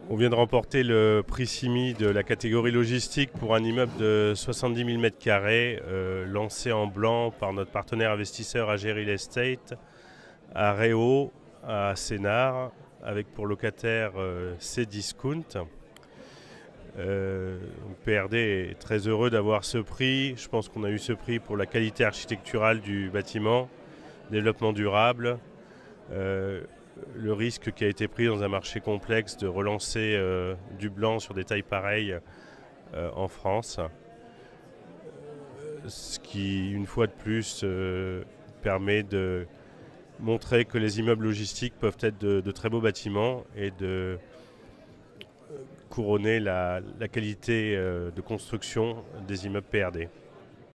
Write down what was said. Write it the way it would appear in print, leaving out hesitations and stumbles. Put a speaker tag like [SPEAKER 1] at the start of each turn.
[SPEAKER 1] On vient de remporter le prix CIMI de la catégorie logistique pour un immeuble de 70 000 m², lancé en blanc par notre partenaire investisseur AG Real Estate à Réau, à Sénart, avec pour locataire Cdiscount. PRD est très heureux d'avoir ce prix. Je pense qu'on a eu ce prix pour la qualité architecturale du bâtiment, développement durable, le risque qui a été pris dans un marché complexe de relancer du blanc sur des tailles pareilles en France. Ce qui, une fois de plus, permet de montrer que les immeubles logistiques peuvent être de très beaux bâtiments et de couronner la qualité de construction des immeubles PRD.